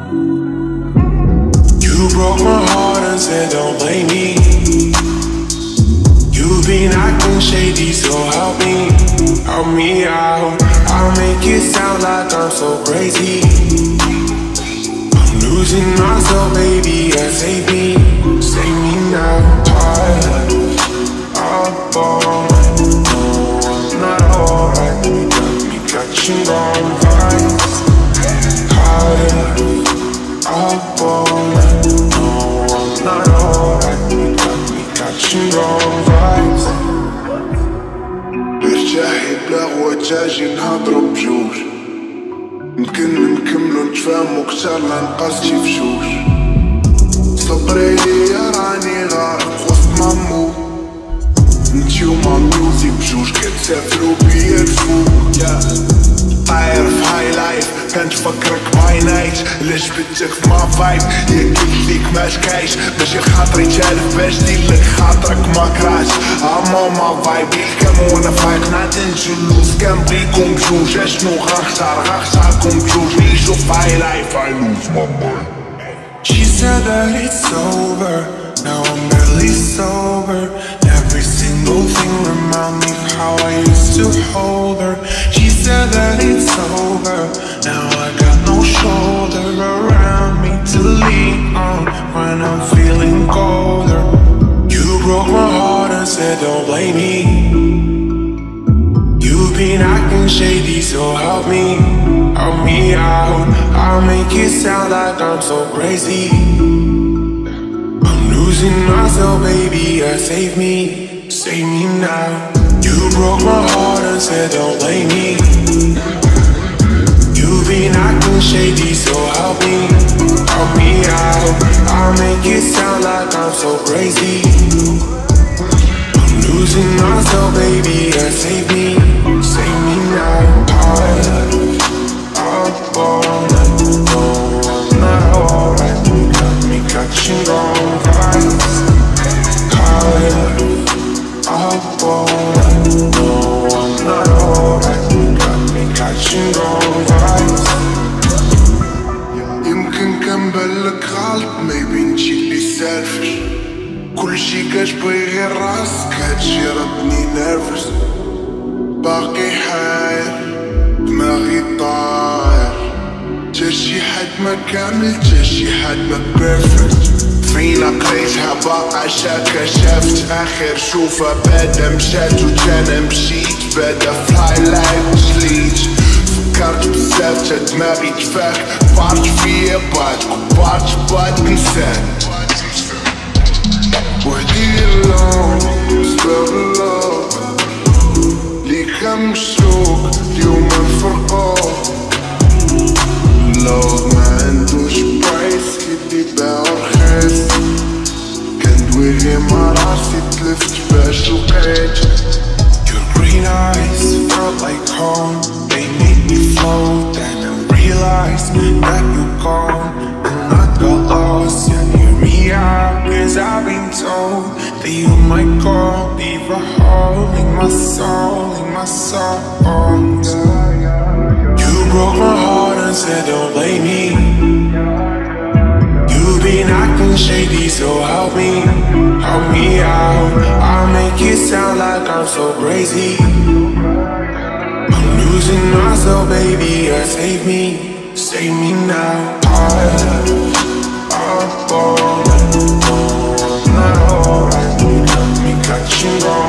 You broke my heart and said don't blame me. You've been acting shady, so help me out. I'll make it sound like I'm so crazy. I'm losing myself, baby, yeah, save me now. Tired of all no, I'm not alright. You got me catching wrong vibes. Tired of all no, I'm not alright. You got me catching wrong vibes. برجاحي بلا غواتاجي نهضرو بجوج. يمكن نكملو نتفاهمو كتر لنقص شي فشوش. صبري ليا راني غارق وسط مامو. انتي وما ميوزيك بجوج كتسافرو بيا الفوق. طاير في هاي لايف كنتفكرك باي نايت. جبدتك في ما فايب يا قلتليك ما شكايش. ماشي لخاطري تالف باش ديرلك خاطرك ماكرهتش. ماما فايبي الكم وانا فايق نعطي نجلوس. كنبغيكم بجوج اشنو غنختاركم بجوج. نعيشو في هاي لايف I lose my mind. She said that it's over, now I'm barely sober. Every single thing reminds me of how I used to hold her. She said that it's over, now I got no shoulder around me to lean on when I'm feeling colder. You broke my heart and said don't blame me. You've been acting shady, so help me out. I'll make it sound like I'm so crazy. I'm losing myself, baby, yeah, save me now. You broke my heart and said don't blame me. You've been acting shady, so help me out. I'll make it sound like I'm so crazy. I'm losing myself, baby, yeah, save me now. Tired of all that, no, I'm not alright. You got me catching wrong vibes. Tired of all that, no, I'm not alright. You got me catching wrong vibes. يمكن كان بالك غلط maybe انتي اللي سالفش. كلشي كتبغي غير راسك هادشي ردني نرفز. باقي حاير دماغي طاير. تا شي حد ما كامل تا شي حد ما بيرفكت. فينا قريتها باقا شافت اخر شوفها بادا مشات وجانا مشيت. بادا في هاي لايف جليت. فكرت بزاف تا دماغي تفاك. بارت فيا بارت نساك. وحدي اللون سباب اللون لي كان مشروق اليوم نفرقو. اللوض ما عندوش برايس كيدي باعو رخيص. كندوي غير مع راسي تلفت باش لقيت. Your green eyes felt like home. They made me float and I realized that you're gone. And I got lost, you hear me out. Cause I've been told that you might go. Leave a hole in my soul, You broke my heart and said don't blame me. You've been acting shady, so help me out. I'll make it sound like I'm so crazy. I'm losing myself, baby, yeah, save me now. Tired of all that, no, I'm not alright. You got me catching wrong